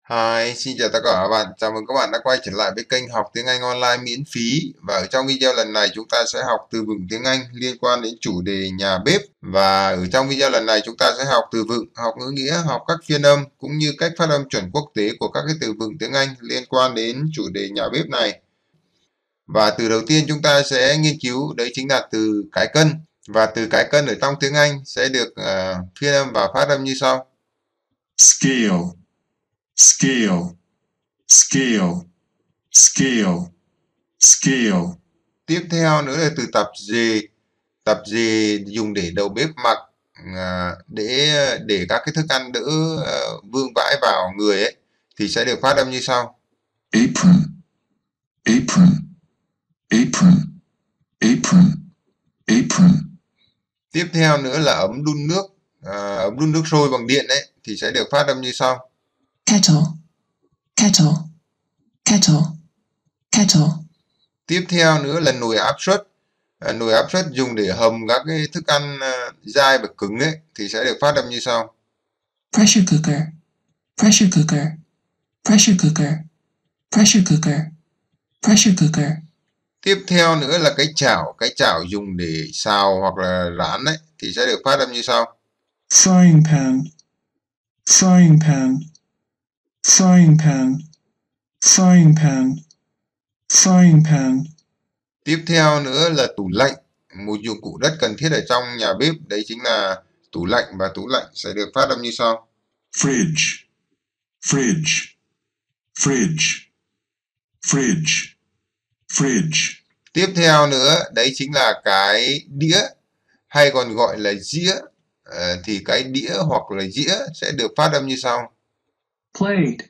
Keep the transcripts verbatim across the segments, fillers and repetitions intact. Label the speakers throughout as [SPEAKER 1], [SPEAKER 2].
[SPEAKER 1] Hi, xin chào tất cả các bạn. Chào mừng các bạn đã quay trở lại với kênh học tiếng Anh online miễn phí. Và ở trong video lần này chúng ta sẽ học từ vựng tiếng Anh liên quan đến chủ đề nhà bếp. Và ở trong video lần này chúng ta sẽ học từ vựng, học ngữ nghĩa, học các phiên âm cũng như cách phát âm chuẩn quốc tế của các cái từ vựng tiếng Anh liên quan đến chủ đề nhà bếp này. Và từ đầu tiên chúng ta sẽ nghiên cứu đấy chính là từ cái cân. Và từ cái cân ở trong tiếng Anh sẽ được uh, phiên âm và phát âm như sau.
[SPEAKER 2] Scale, scale, scale, scale, scale.
[SPEAKER 1] Tiếp theo nữa là từ tập dề. Tập dề dùng để đầu bếp mặc à, để để các cái thức ăn đỡ uh, vương vãi vào người ấy thì sẽ được phát âm như sau.
[SPEAKER 2] Apron, apron, apron, apron, apron.
[SPEAKER 1] Tiếp theo nữa là ấm đun nước, à, ấm đun nước sôi bằng điện ấy thì sẽ được phát âm như sau.
[SPEAKER 3] Kettle, kettle, kettle, kettle.
[SPEAKER 1] Tiếp theo nữa là nồi áp suất. À, nồi áp suất dùng để hầm các cái thức ăn uh, dai và cứng ấy thì sẽ được phát âm như sau.
[SPEAKER 3] Pressure cooker, pressure cooker, pressure cooker, pressure cooker, pressure cooker.
[SPEAKER 1] Tiếp theo nữa là cái chảo, cái chảo dùng để xào hoặc là rán ấy thì sẽ được phát âm như sau.
[SPEAKER 2] Frying pan, frying pan, frying pan, frying pan, frying pan.
[SPEAKER 1] Tiếp theo nữa là tủ lạnh, một dụng cụ rất cần thiết ở trong nhà bếp, đấy chính là tủ lạnh, và tủ lạnh sẽ được phát âm như sau.
[SPEAKER 2] Fridge, fridge, fridge, fridge, fridge.
[SPEAKER 1] Tiếp theo nữa đấy chính là cái đĩa hay còn gọi là dĩa, à, thì cái đĩa hoặc là dĩa sẽ được phát âm như sau.
[SPEAKER 4] Plate,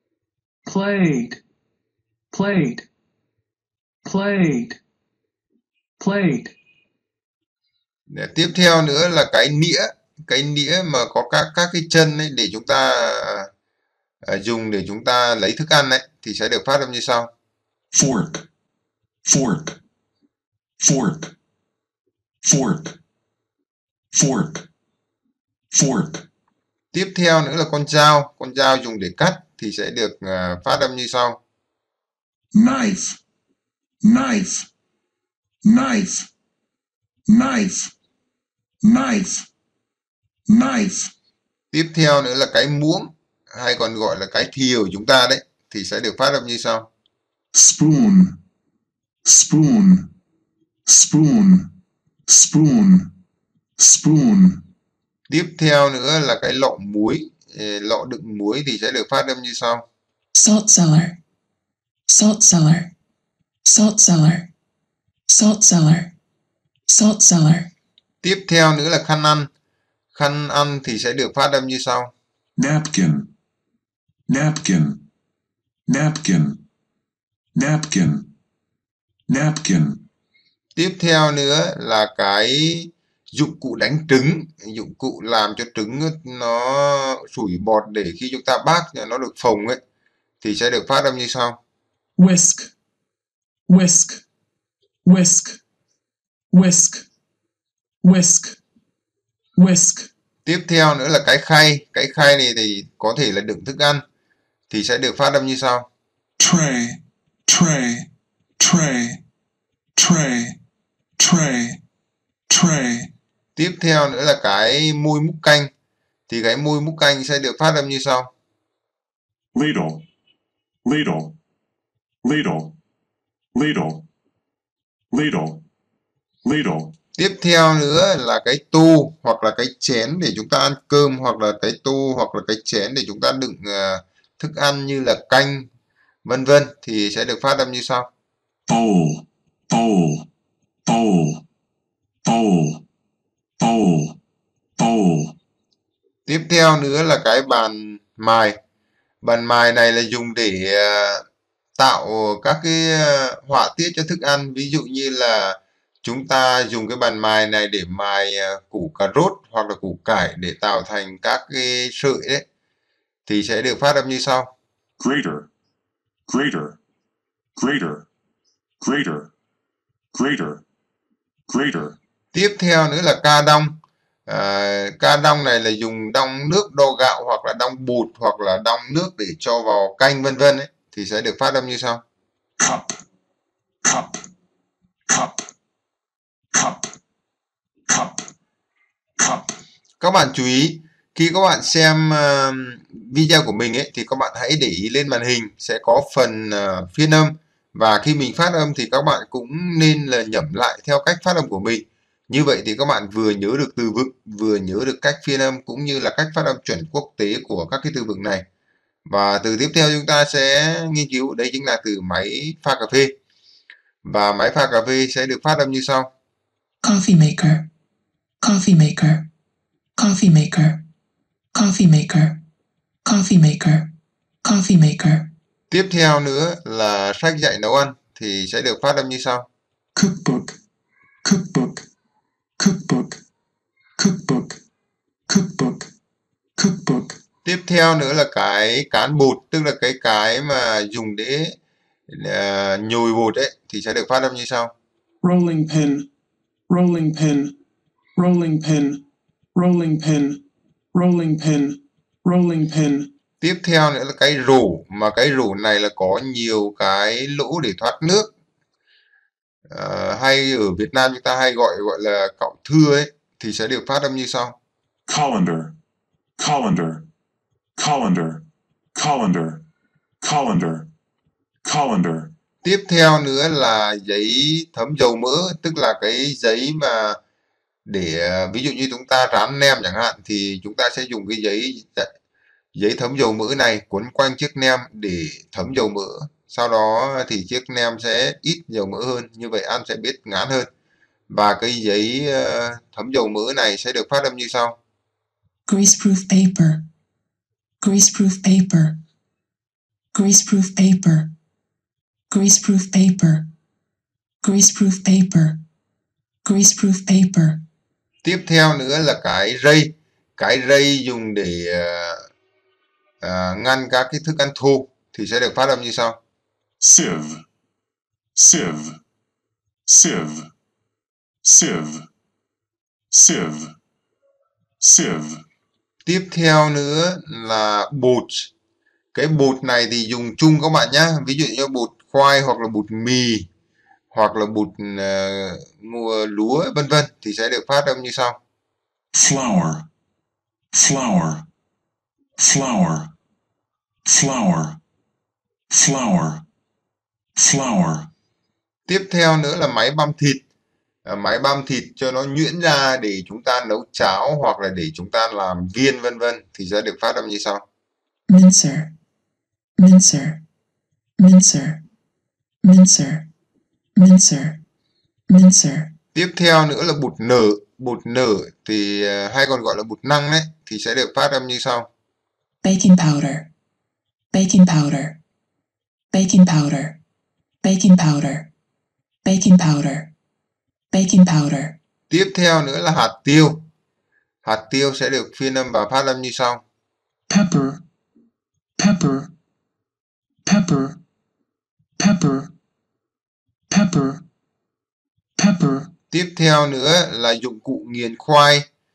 [SPEAKER 4] plate, plate, plate, plate.
[SPEAKER 1] Để tiếp theo nữa là cái nĩa, cái nĩa mà có các các cái chân ấy để chúng ta à, dùng để chúng ta lấy thức ăn ấy thì sẽ được phát âm như sau.
[SPEAKER 2] Fork, fork, fork, fork, fork, fork.
[SPEAKER 1] Tiếp theo nữa là con dao, con dao dùng để cắt thì sẽ được uh, phát âm như sau.
[SPEAKER 2] Knife, knife, knife, knife, knife, knife.
[SPEAKER 1] Tiếp theo nữa là cái muỗng hay còn gọi là cái thìa của chúng ta đấy thì sẽ được phát âm như sau.
[SPEAKER 2] Spoon, spoon, spoon, spoon, spoon.
[SPEAKER 1] Tiếp theo nữa là cái lọ muối, lọ đựng muối thì sẽ được phát âm như sau.
[SPEAKER 3] Salt cellar, salt cellar, salt cellar, salt cellar, salt cellar.
[SPEAKER 1] Tiếp theo nữa là khăn ăn. Khăn ăn thì sẽ được phát âm như sau.
[SPEAKER 2] Napkin, napkin, napkin, napkin, napkin.
[SPEAKER 1] Tiếp theo nữa là cái dụng cụ đánh trứng, dụng cụ làm cho trứng nó sủi bọt để khi chúng ta bác nó được phồng ấy thì sẽ được phát âm như sau.
[SPEAKER 3] Whisk, whisk, whisk, whisk, whisk, whisk.
[SPEAKER 1] Tiếp theo nữa là cái khay, cái khay này thì có thể là đựng thức ăn thì sẽ được phát âm như sau.
[SPEAKER 2] Tray, tray, tray, tray, tray, tray.
[SPEAKER 1] Tiếp theo nữa là cái muôi múc canh thì cái muôi múc canh sẽ được phát âm như sau.
[SPEAKER 2] Ladle, ladle, ladle, ladle, ladle, ladle.
[SPEAKER 1] Tiếp theo nữa là cái tô hoặc là cái chén để chúng ta ăn cơm, hoặc là cái tô hoặc là cái chén để chúng ta đựng uh, thức ăn như là canh, vân vân thì sẽ được phát âm như sau.
[SPEAKER 2] Bowl, bowl, bowl, bowl, bowl, bowl.
[SPEAKER 1] Tiếp theo nữa là cái bàn mài. Bàn mài này là dùng để uh, tạo các cái uh, họa tiết cho thức ăn. Ví dụ như là chúng ta dùng cái bàn mài này để mài uh, củ cà rốt hoặc là củ cải để tạo thành các cái sợi đấy thì sẽ được phát âm như sau.
[SPEAKER 2] Grater, grater, grater, grater, grater, grater.
[SPEAKER 1] Tiếp theo nữa là ca đong. À, ca đong này là dùng đong nước đo gạo hoặc là đong bột hoặc là đong nước để cho vào canh vân vân ấy, thì sẽ được phát âm như sau.
[SPEAKER 2] cup, cup, cup, cup, cup, cup.
[SPEAKER 1] Các bạn chú ý, khi các bạn xem uh, video của mình ấy, thì các bạn hãy để ý lên màn hình sẽ có phần uh, phiên âm, và khi mình phát âm thì các bạn cũng nên là nhẩm lại theo cách phát âm của mình. Như vậy thì các bạn vừa nhớ được từ vựng, vừa nhớ được cách phiên âm cũng như là cách phát âm chuẩn quốc tế của các cái từ vựng này. Và từ tiếp theo chúng ta sẽ nghiên cứu, đây chính là từ máy pha cà phê. Và máy pha cà phê sẽ được phát âm như sau.
[SPEAKER 3] Coffee maker. Coffee maker. Coffee maker. Coffee maker. Coffee maker. Coffee maker.
[SPEAKER 1] Tiếp theo nữa là sách dạy nấu ăn thì sẽ được phát âm như sau.
[SPEAKER 3] Cookbook. Cookbook. Cookbook. Cookbook. Cookbook. Cookbook.
[SPEAKER 1] Tiếp theo nữa là cái cán bột, tức là cái cái mà dùng để uh, nhồi bột ấy, thì sẽ được phát âm như sau.
[SPEAKER 3] Rolling pin. Rolling pin. Rolling pin. Rolling pin. Rolling pin. Rolling pin.
[SPEAKER 1] Tiếp theo nữa là cái rổ, mà cái rổ này là có nhiều cái lỗ để thoát nước. Uh, hay ở Việt Nam chúng ta hay gọi gọi là cọng thưa ấy, thì sẽ được phát âm như sau.
[SPEAKER 2] Colander, colander, colander, colander, colander, colander.
[SPEAKER 1] Tiếp theo nữa là giấy thấm dầu mỡ, tức là cái giấy mà để ví dụ như chúng ta rán nem chẳng hạn, thì chúng ta sẽ dùng cái giấy giấy thấm dầu mỡ này quấn quanh chiếc nem để thấm dầu mỡ. Sau đó thì chiếc nem sẽ ít dầu mỡ hơn, như vậy ăn sẽ biết ngán hơn. Và cái giấy thấm dầu mỡ này sẽ được phát âm như sau.
[SPEAKER 3] Greaseproof paper. Greaseproof paper. Greaseproof paper. Greaseproof paper. Greaseproof paper. Greaseproof paper.
[SPEAKER 1] Tiếp theo nữa là cái rây. Cái rây dùng để uh, uh, ngăn các cái thức ăn thô thì sẽ được phát âm như sau.
[SPEAKER 2] Sieve, sieve, sieve, sieve, sieve, sieve.
[SPEAKER 1] Tiếp theo nữa là bột. Cái bột này thì dùng chung các bạn nhé. Ví dụ như bột khoai hoặc là bột mì hoặc là bột uh, lúa vân vân thì sẽ được phát âm như sau.
[SPEAKER 2] Flour, flour, flour, flour, flour, flour.
[SPEAKER 1] Tiếp theo nữa là máy băm thịt. À, máy băm thịt cho nó nhuyễn ra để chúng ta nấu cháo hoặc là để chúng ta làm viên vân vân thì sẽ được phát âm như sau.
[SPEAKER 3] Mincer. Mincer. Mincer. Mincer. Mincer. Mincer.
[SPEAKER 1] Tiếp theo nữa là bột nở. Bột nở thì uh, hay còn gọi là bột năng đấy, thì sẽ được phát âm như sau.
[SPEAKER 3] Baking powder. Baking powder. Baking powder. Baking powder. Baking powder. Baking powder.
[SPEAKER 1] Tiếp theo nữa là hạt tiêu. Hạt tiêu sẽ được phiên âm và phát âm như sau.
[SPEAKER 3] Pepper. Pepper. Pepper. Pepper. Pepper. Pepper.
[SPEAKER 1] Tiếp theo nữa là dụng cụ nghiền khoai,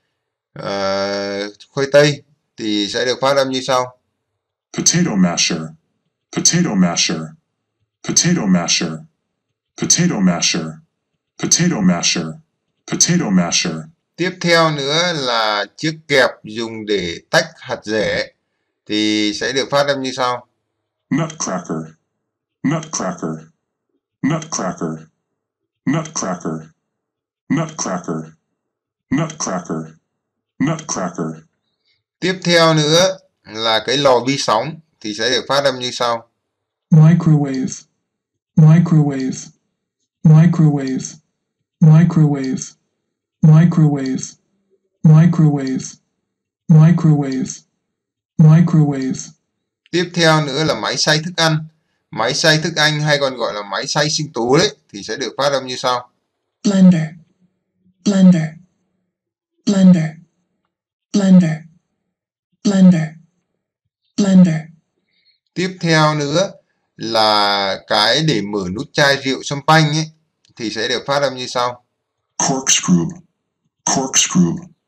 [SPEAKER 1] uh, khoai tây thì sẽ được phát âm như sau.
[SPEAKER 2] Potato masher, potato masher, potato masher, potato masher, potato masher, potato masher.
[SPEAKER 1] Tiếp theo nữa là chiếc kẹp dùng để tách hạt rẻ thì sẽ được phát âm như sau.
[SPEAKER 2] Nutcracker, nutcracker, nutcracker, nutcracker, nutcracker, nutcracker, nutcracker.
[SPEAKER 1] Tiếp theo nữa là cái lò vi sóng thì sẽ được phát âm như sau.
[SPEAKER 3] Microwave. Microwave. Microwave. Microwave. Microwave. Microwave. Microwave. Microwave.
[SPEAKER 1] Tiếp theo nữa là máy xay thức ăn. Máy xay thức ăn hay còn gọi là máy xay sinh tố đấy thì sẽ được phát âm như sau.
[SPEAKER 3] Blender. Blender. Blender. Blender. Blender. Blender.
[SPEAKER 1] Tiếp theo nữa là cái để mở nút chai rượu champagne ấy thì sẽ được phát âm như sau.
[SPEAKER 2] Corkscrew, corkscrew,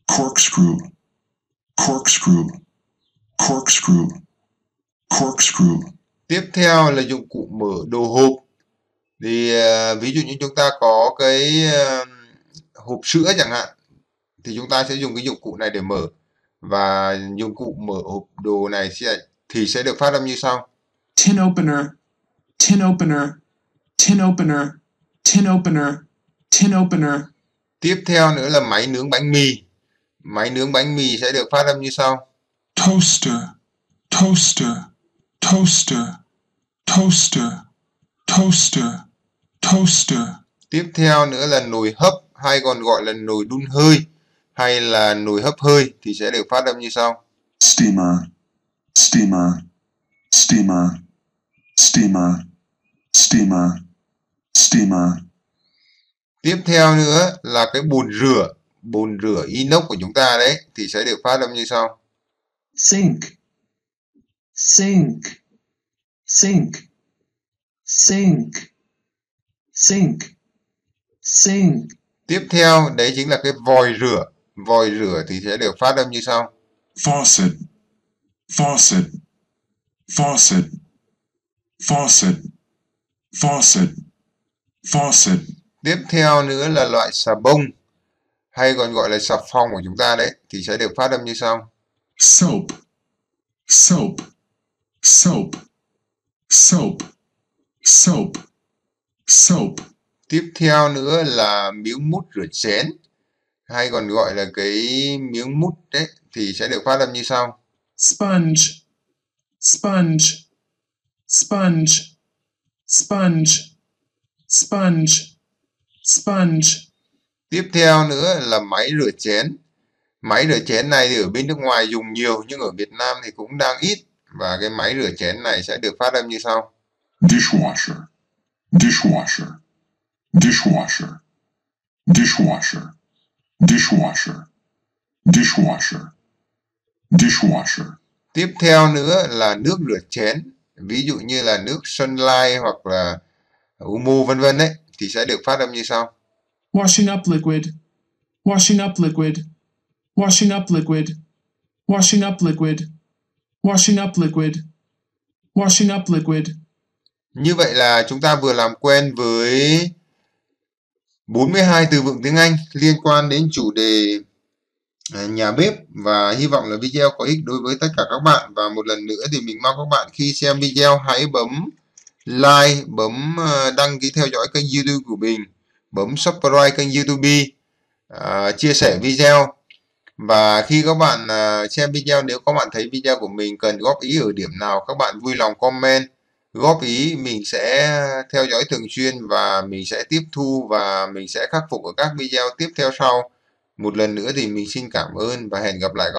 [SPEAKER 2] corkscrew, corkscrew, corkscrew, corkscrew,
[SPEAKER 1] Tiếp theo là dụng cụ mở đồ hộp. Thì uh, ví dụ như chúng ta có cái uh, hộp sữa chẳng hạn, thì chúng ta sẽ dùng cái dụng cụ này để mở. Và dụng cụ mở hộp đồ này sẽ, thì sẽ được phát âm như sau.
[SPEAKER 3] tin opener, tin opener, tin opener, tin opener, tin opener,
[SPEAKER 1] Tiếp theo nữa là máy nướng bánh mì. Máy nướng bánh mì sẽ được phát âm như sau.
[SPEAKER 3] toaster, toaster, toaster, toaster, toaster, toaster,
[SPEAKER 1] Tiếp theo nữa là nồi hấp, hay còn gọi là nồi đun hơi, hay là nồi hấp hơi, thì sẽ được phát âm như sau.
[SPEAKER 2] steamer, steamer, steamer, steamer, steamer, steamer,
[SPEAKER 1] Tiếp theo nữa là cái bồn rửa, bồn rửa inox của chúng ta đấy, thì sẽ được phát âm như sau.
[SPEAKER 4] sink, sink, sink, sink, sink, sink,
[SPEAKER 1] Tiếp theo đấy chính là cái vòi rửa, vòi rửa thì sẽ được phát âm như sau.
[SPEAKER 2] faucet, faucet, faucet, faucet, faucet, faucet,
[SPEAKER 1] Tiếp theo nữa là loại xà bông, hay còn gọi là xà phòng của chúng ta đấy, thì sẽ được phát âm như sau.
[SPEAKER 2] soap, soap, soap, soap, soap, soap,
[SPEAKER 1] Tiếp theo nữa là miếng mút rửa chén, hay còn gọi là cái miếng mút đấy, thì sẽ được phát âm như sau.
[SPEAKER 3] sponge, sponge, sponge, sponge, sponge, sponge,
[SPEAKER 1] Tiếp theo nữa là máy rửa chén. Máy rửa chén này thì ở bên nước ngoài dùng nhiều, nhưng ở Việt Nam thì cũng đang ít. Và cái máy rửa chén này sẽ được phát âm như sau.
[SPEAKER 2] dishwasher, dishwasher, dishwasher, dishwasher, dishwasher, dishwasher, dishwasher,
[SPEAKER 1] Tiếp theo nữa là nước rửa chén. Ví dụ như là nước Sunlight hoặc là Omo vân vân đấy, thì sẽ được phát âm như sau.
[SPEAKER 3] washing up liquid, washing up liquid, washing up liquid, washing up liquid, washing up liquid, washing up liquid.
[SPEAKER 1] Như vậy là chúng ta vừa làm quen với bốn mươi hai từ vựng tiếng Anh liên quan đến chủ đề nhà bếp, và hy vọng là video có ích đối với tất cả các bạn. Và một lần nữa thì mình mong các bạn khi xem video hãy bấm like, bấm đăng ký theo dõi kênh YouTube của mình, bấm subscribe kênh YouTube, uh, chia sẻ video. Và khi các bạn uh, xem video, nếu các bạn thấy video của mình cần góp ý ở điểm nào, các bạn vui lòng comment góp ý, mình sẽ theo dõi thường xuyên và mình sẽ tiếp thu và mình sẽ khắc phục ở các video tiếp theo sau. Một lần nữa thì mình xin cảm ơn và hẹn gặp lại các bạn.